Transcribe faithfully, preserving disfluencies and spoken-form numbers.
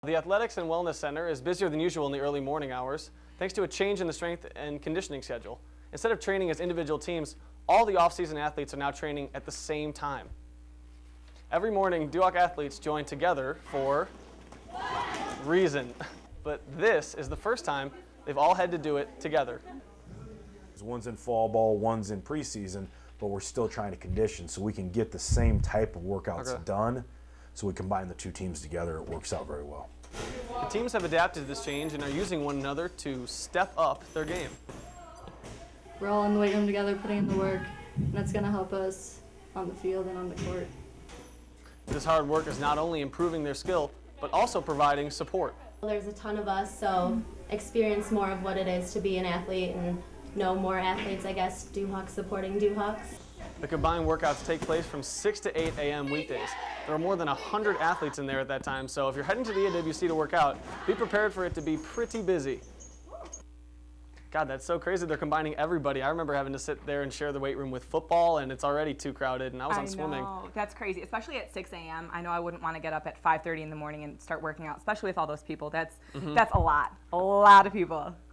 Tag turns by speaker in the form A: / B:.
A: The Athletics and Wellness Center is busier than usual in the early morning hours, thanks to a change in the strength and conditioning schedule. Instead of training as individual teams, all the off-season athletes are now training at the same time. Every morning, Duhawk athletes join together for reason. But this is the first time they've all had to do it together.
B: One's in fall ball, one's in preseason, but we're still trying to condition so we can get the same type of workouts
A: Okay.
B: done. So we combine the two teams together, it works out very well.
A: The teams have adapted to this change and are using one another to step up their game.
C: We're all in the weight room together, putting in the work, and that's going to help us on the field and on the court.
A: This hard work is not only improving their skill, but also providing support.
D: There's a ton of us, so experience more of what it is to be an athlete and know more athletes, I guess, Duhawk supporting Duhawks.
A: The combined workouts take place from six to eight A M weekdays. There are more than one hundred athletes in there at that time, so if you're heading to the A W C to work out, be prepared for it to be pretty busy. God, that's so crazy. They're combining everybody. I remember having to sit there and share the weight room with football, and it's already too crowded, and I was on
E: I
A: swimming.
E: know. That's crazy, especially at six A M I know I wouldn't want to get up at five thirty in the morning and start working out, especially with all those people. That's, mm-hmm. that's a lot, a lot of people.